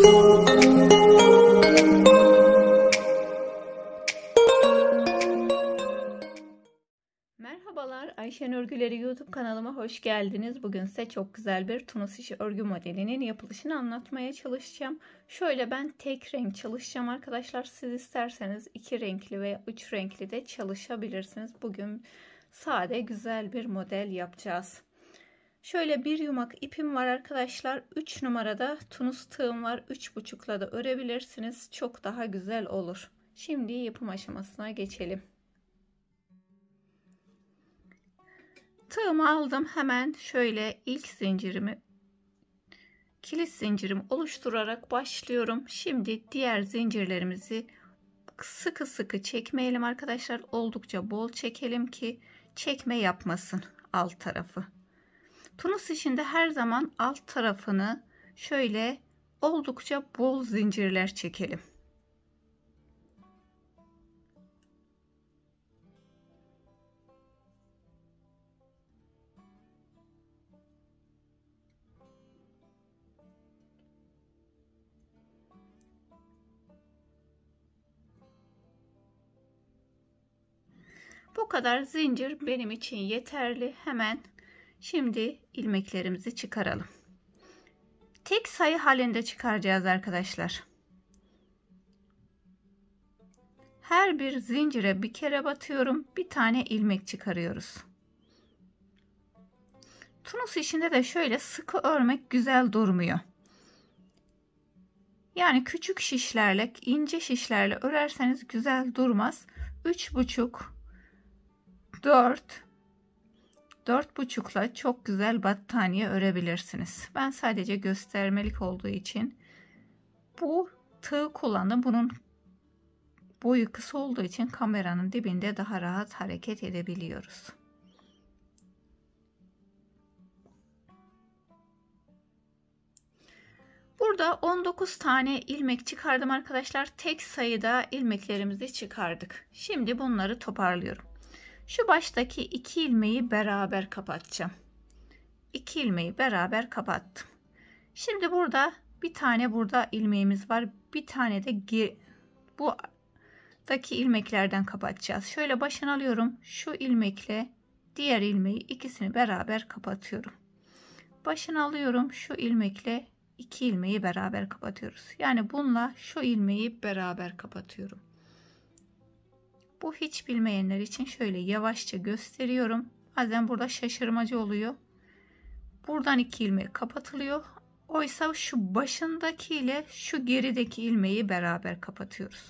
Merhabalar, Ayşen Örgüleri YouTube kanalıma hoş geldiniz. Bugün size çok güzel bir tunus işi örgü modelinin yapılışını anlatmaya çalışacağım. Şöyle ben tek renk çalışacağım arkadaşlar. Siz isterseniz 2 renkli veya 3 renkli de çalışabilirsiniz. Bugün sade güzel bir model yapacağız. Şöyle bir yumak ipim var arkadaşlar. 3 numarada tunus tığım var. 3,5'la da örebilirsiniz. Çok daha güzel olur. Şimdi yapım aşamasına geçelim. Tığımı aldım, hemen şöyle ilk zincirimi, kilit zincirimi oluşturarak başlıyorum. Şimdi diğer zincirlerimizi sıkı sıkı çekmeyelim arkadaşlar. Oldukça bol çekelim ki çekme yapmasın alt tarafı. Tunus işinde her zaman alt tarafını şöyle oldukça bol zincirler çekelim. Bu kadar zincir benim için yeterli. Hemen şimdi ilmeklerimizi çıkaralım. Tek sayı halinde çıkaracağız arkadaşlar. Her bir zincire bir kere batıyorum. Bir tane ilmek çıkarıyoruz. Tunus işinde de şöyle sıkı örmek güzel durmuyor. Yani küçük şişlerle, ince şişlerle örerseniz güzel durmaz. 3,5, 4, 4,5'la çok güzel battaniye örebilirsiniz. Ben sadece göstermelik olduğu için bu tığ kullandım. Bunun boyu kısa olduğu için kameranın dibinde daha rahat hareket edebiliyoruz. Burada 19 tane ilmek çıkardım arkadaşlar. Tek sayıda ilmeklerimizi çıkardık. Şimdi bunları toparlıyorum. Şu baştaki 2 ilmeği beraber kapatacağım. 2 ilmeği beraber kapattım. Şimdi burada bir tane burada ilmeğimiz var. Bir tane de buradaki ilmeklerden kapatacağız. Şöyle başını alıyorum. Şu ilmekle diğer ilmeği ikisini beraber kapatıyorum. Başını alıyorum. Şu ilmekle 2 ilmeği beraber kapatıyoruz. Yani bununla şu ilmeği beraber kapatıyorum. Bu hiç bilmeyenler için şöyle yavaşça gösteriyorum. Bazen burada şaşırmacı oluyor. Buradan 2 ilmek kapatılıyor. Oysa şu başındaki ile şu gerideki ilmeği beraber kapatıyoruz.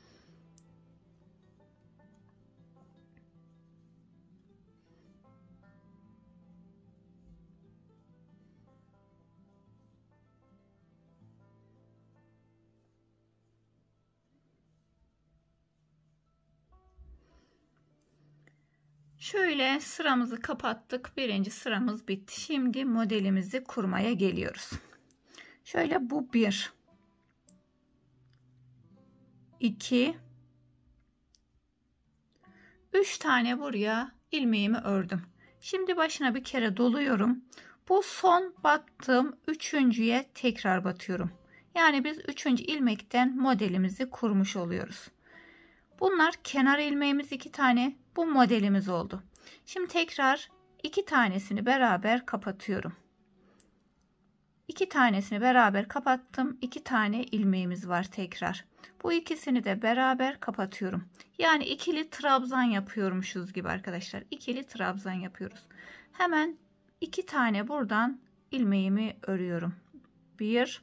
Şöyle sıramızı kapattık. Birinci sıramız bitti. Şimdi modelimizi kurmaya geliyoruz. Şöyle bu 1, 2, 3 tane buraya ilmeğimi ördüm. Şimdi başına bir kere doluyorum. Bu son battığım üçüncüye tekrar batıyorum. Yani biz 3. ilmekten modelimizi kurmuş oluyoruz. Bunlar kenar ilmeğimiz 2 tane. Bu modelimiz oldu. Şimdi tekrar 2 tanesini beraber kapatıyorum. 2 tanesini beraber kapattım. 2 tane ilmeğimiz var tekrar. Bu ikisini de beraber kapatıyorum. Yani ikili trabzan yapıyormuşuz gibi arkadaşlar. İkili trabzan yapıyoruz. Hemen 2 tane buradan ilmeğimi örüyorum. 1,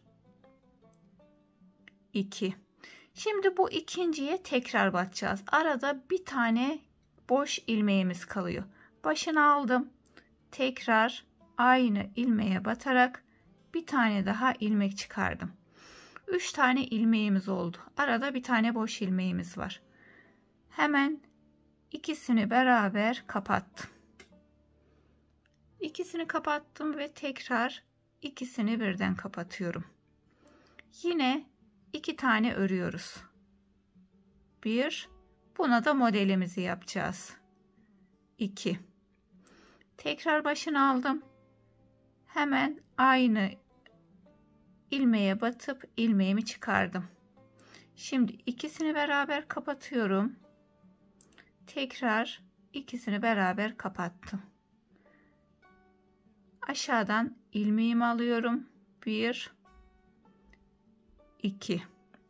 2. Şimdi bu ikinciye tekrar batacağız. Arada bir tane boş ilmeğimiz kalıyor. Başını aldım. Tekrar aynı ilmeğe batarak bir tane daha ilmek çıkardım. 3 tane ilmeğimiz oldu. Arada bir tane boş ilmeğimiz var. Hemen ikisini beraber kapattım. İkisini kapattım ve tekrar ikisini birden kapatıyorum. Yine 2 tane örüyoruz. 1, buna da modelimizi yapacağız. 2. Tekrar başını aldım. Hemen aynı ilmeğe batıp ilmeğimi çıkardım. Şimdi ikisini beraber kapatıyorum. Tekrar ikisini beraber kapattım. Aşağıdan ilmeğimi alıyorum. 1 2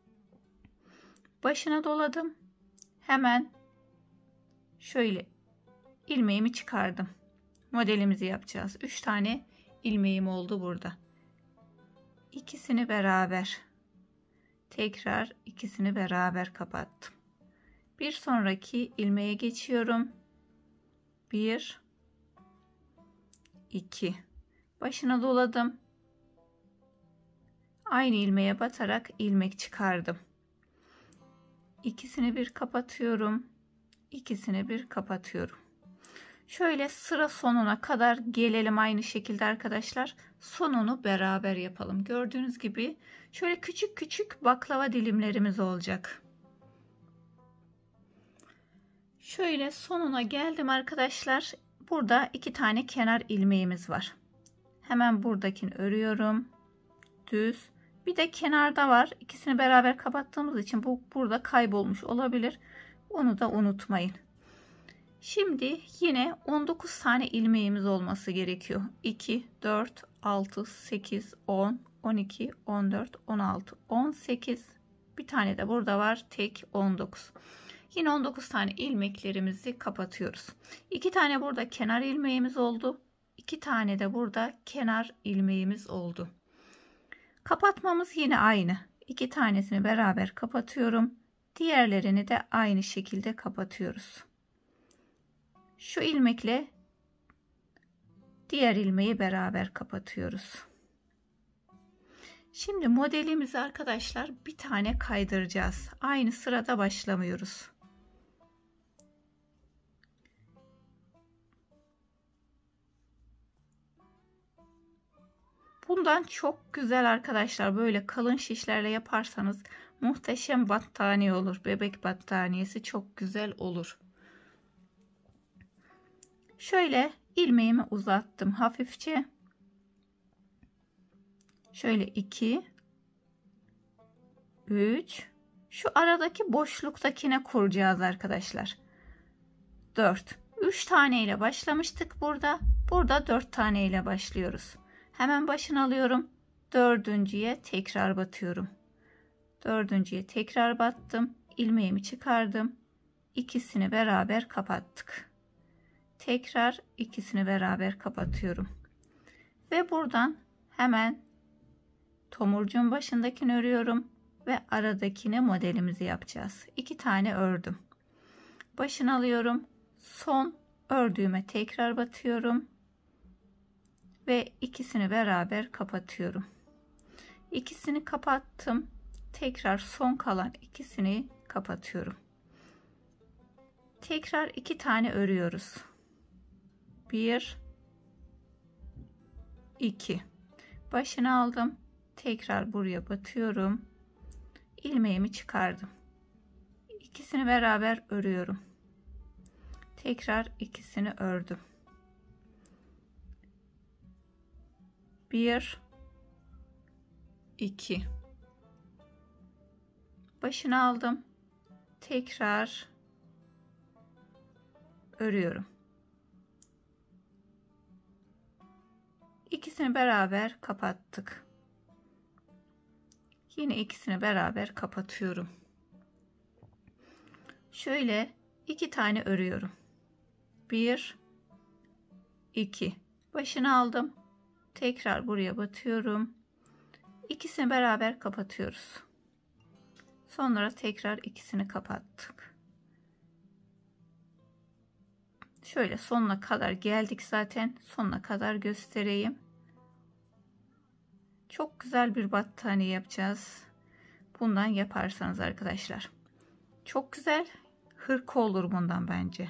başına doladım. Hemen şöyle ilmeğimi çıkardım. Modelimizi yapacağız. 3 tane ilmeğim oldu burada. İkisini beraber, tekrar ikisini beraber kapattım. Bir sonraki ilmeğe geçiyorum. 1 2 başına doladım. Aynı ilmeğe batarak ilmek çıkardım. İkisini bir kapatıyorum. İkisini bir kapatıyorum. Şöyle sıra sonuna kadar gelelim aynı şekilde arkadaşlar. Sonunu beraber yapalım. Gördüğünüz gibi şöyle küçük küçük baklava dilimlerimiz olacak. Şöyle sonuna geldim arkadaşlar. Burada 2 tane kenar ilmeğimiz var. Hemen buradakini örüyorum. Düz. Bir de kenarda var. İkisini beraber kapattığımız için bu burada kaybolmuş olabilir. Onu da unutmayın. Şimdi yine 19 tane ilmeğimiz olması gerekiyor. 2, 4, 6, 8, 10, 12, 14, 16, 18. Bir tane de burada var. Tek 19. Yine 19 tane ilmeklerimizi kapatıyoruz. 2 tane burada kenar ilmeğimiz oldu. 2 tane de burada kenar ilmeğimiz oldu. Kapatmamız yine aynı. 2 tanesini beraber kapatıyorum. Diğerlerini de aynı şekilde kapatıyoruz. Şu ilmekle diğer ilmeği beraber kapatıyoruz. Şimdi modelimizi arkadaşlar bir tane kaydıracağız. Aynı sırada başlamıyoruz. Bundan çok güzel arkadaşlar, böyle kalın şişlerle yaparsanız muhteşem battaniye olur. Bebek battaniyesi çok güzel olur. Şöyle ilmeğimi uzattım hafifçe. Şöyle 2 3 şu aradaki boşluktakine kuracağız arkadaşlar. 4 3 tane ile başlamıştık burada. Burada 4 tane ile başlıyoruz. Hemen başını alıyorum. Dördüncüye tekrar batıyorum. Dördüncüye tekrar battım. İlmeğimi çıkardım. İkisini beraber kapattık. Tekrar ikisini beraber kapatıyorum. Ve buradan hemen tomurcuğun başındakini örüyorum ve aradakine modelimizi yapacağız. 2 tane ördüm. Başını alıyorum. Son ördüğüme tekrar batıyorum. Ve ikisini beraber kapatıyorum. İkisini kapattım. Tekrar son kalan ikisini kapatıyorum. Tekrar 2 tane örüyoruz. 1 2 başını aldım. Tekrar buraya batıyorum. İlmeğimi çıkardım. İkisini beraber örüyorum. Tekrar ikisini ördüm. 1 2 başını aldım. Tekrar örüyorum. İkisini beraber kapattık. Yine ikisini beraber kapatıyorum. Şöyle 2 tane örüyorum. 1 2 başını aldım. Tekrar buraya batıyorum. İkisini beraber kapatıyoruz. Sonra tekrar ikisini kapattık. Şöyle sonuna kadar geldik zaten. Sonuna kadar göstereyim. Çok güzel bir battaniye yapacağız. Bundan yaparsanız arkadaşlar. Çok güzel hırka olur bundan bence.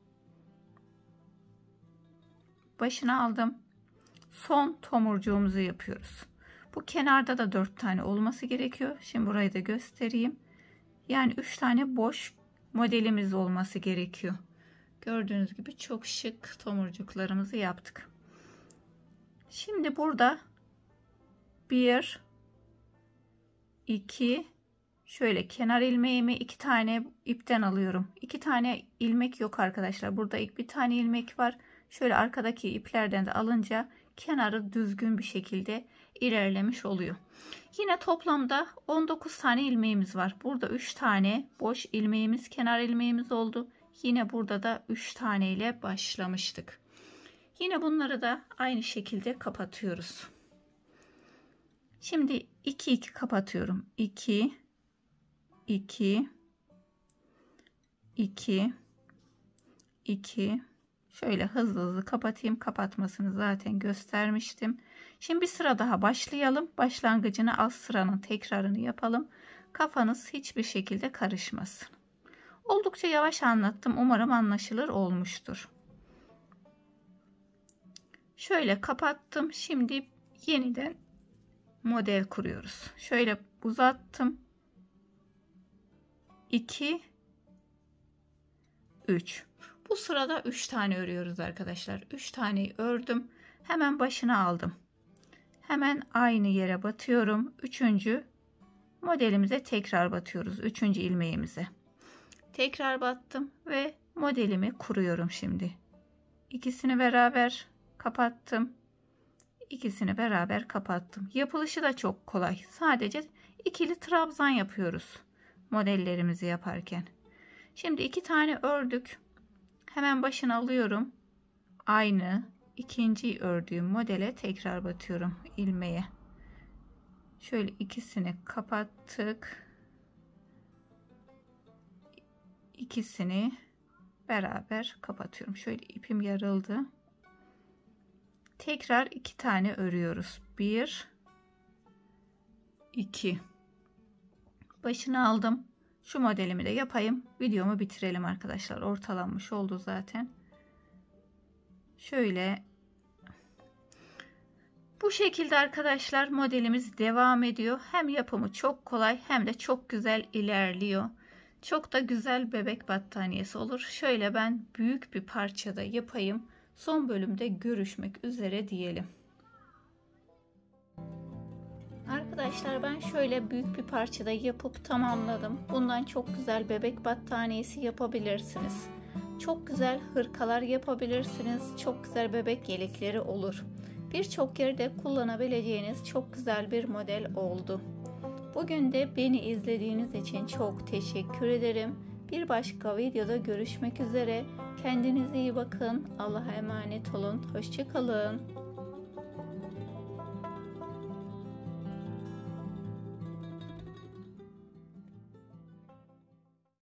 Başını aldım. Son tomurcuğumuzu yapıyoruz. Bu kenarda da 4 tane olması gerekiyor. Şimdi burayı da göstereyim. Yani 3 tane boş modelimiz olması gerekiyor. Gördüğünüz gibi çok şık tomurcuklarımızı yaptık. Şimdi burada 1 2, şöyle kenar ilmeğimi 2 tane ipten alıyorum. 2 tane ilmek yok arkadaşlar. Burada ilk bir tane ilmek var. Şöyle arkadaki iplerden de alınca kenarı düzgün bir şekilde ilerlemiş oluyor. Yine toplamda 19 tane ilmeğimiz var. Burada 3 tane boş ilmeğimiz, kenar ilmeğimiz oldu. Yine burada da 3 tane ile başlamıştık. Yine bunları da aynı şekilde kapatıyoruz. Şimdi 2 2 kapatıyorum. 2 2 2 2. Şöyle hızlı hızlı kapatayım. Kapatmasını zaten göstermiştim. Şimdi bir sıra daha başlayalım. Başlangıcını alt sıranın tekrarını yapalım. Kafanız hiçbir şekilde karışmasın. Oldukça yavaş anlattım. Umarım anlaşılır olmuştur. Şöyle kapattım. Şimdi yeniden model kuruyoruz. Şöyle uzattım. 2 3. Bu sırada 3 tane örüyoruz arkadaşlar. 3 taneyi ördüm. Hemen başına aldım. Hemen aynı yere batıyorum. 3. modelimize tekrar batıyoruz. 3. ilmeğimize. Tekrar battım ve modelimi kuruyorum şimdi. İkisini beraber kapattım. İkisini beraber kapattım. Yapılışı da çok kolay. Sadece ikili trabzan yapıyoruz modellerimizi yaparken. Şimdi 2 tane ördük. Hemen başına alıyorum. Aynı ikinci ördüğüm modele tekrar batıyorum ilmeğe. Şöyle ikisini kapattık. İkisini beraber kapatıyorum. Şöyle ipim yarıldı. Tekrar 2 tane örüyoruz. 1 2. Başına aldım. Şu modelimi de yapayım. Videomu bitirelim arkadaşlar. Ortalanmış oldu zaten. Şöyle bu şekilde arkadaşlar modelimiz devam ediyor. Hem yapımı çok kolay hem de çok güzel ilerliyor. Çok da güzel bebek battaniyesi olur. Şöyle ben büyük bir parçada yapayım. Son bölümde görüşmek üzere diyelim. Arkadaşlar ben şöyle büyük bir parçada yapıp tamamladım. Bundan çok güzel bebek battaniyesi yapabilirsiniz. Çok güzel hırkalar yapabilirsiniz. Çok güzel bebek yelekleri olur. Birçok yerde kullanabileceğiniz çok güzel bir model oldu. Bugün de beni izlediğiniz için çok teşekkür ederim. Bir başka videoda görüşmek üzere. Kendinize iyi bakın. Allah'a emanet olun. Hoşça kalın.